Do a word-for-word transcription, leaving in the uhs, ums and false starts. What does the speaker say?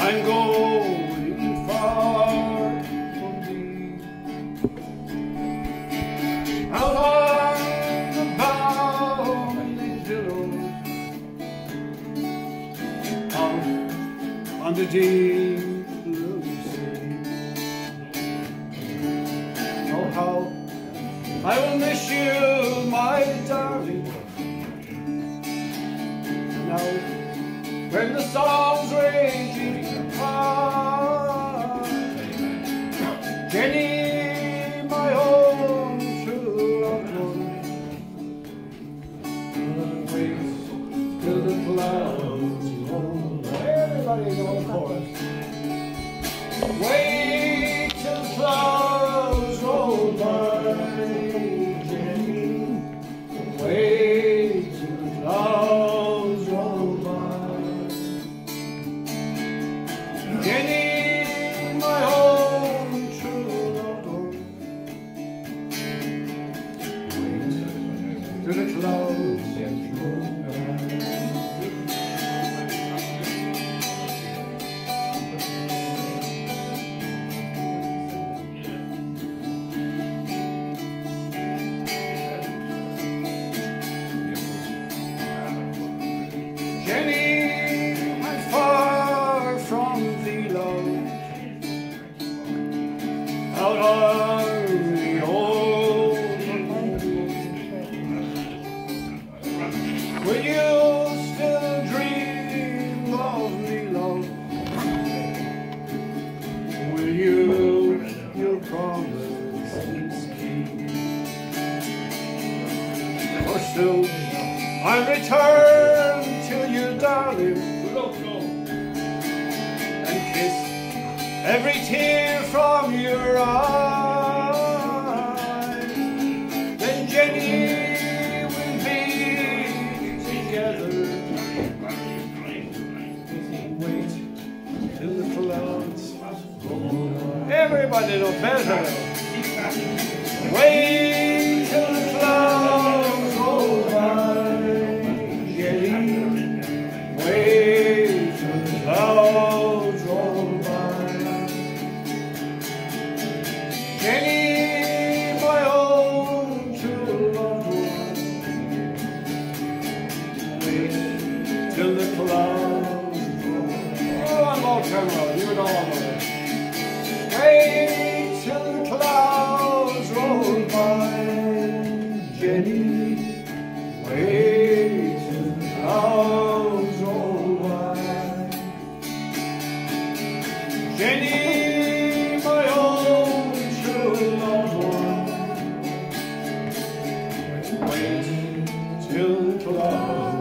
I'm going far from thee. Out on the bounding billows, out on the deep blue sea. Oh, how I will miss you, my darling. Now, when the storm's raging hard, Jenny, my own true loved one, waits till the clouds roll by. Everybody know the chorus. Wait till the clouds roll by, Jenny. Wait till the clouds roll by. Jenny, my own true loved one, wait till the clouds roll by. Jenny, I'm far from thee, love, out on the old will you still dream of me, love? Will you your promises keep? Or still I'll return to you, darling, and kiss every tear from your eye. Then Jenny will be together. Wait till the clouds roll. Everybody know better. Wait till the clouds roll by. Wait till the clouds roll by. Jenny, my own true loved one, wait till the clouds roll by. Oh, one more time, you know all of it. Wait till the clouds roll by, Jenny. Wait till the clouds roll by. Jenny, my own true loved one, wait till the clouds